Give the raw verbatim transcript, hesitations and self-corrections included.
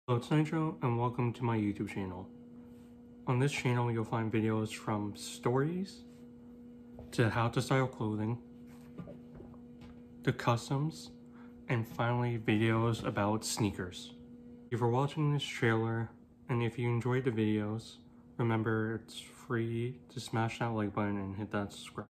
Hello, it's Nitro, and welcome to my YouTube channel. On this channel, you'll find videos from stories, to how to style clothing, to customs, and finally videos about sneakers. Thank you for watching this trailer, and if you enjoyed the videos, remember it's free to smash that like button and hit that subscribe.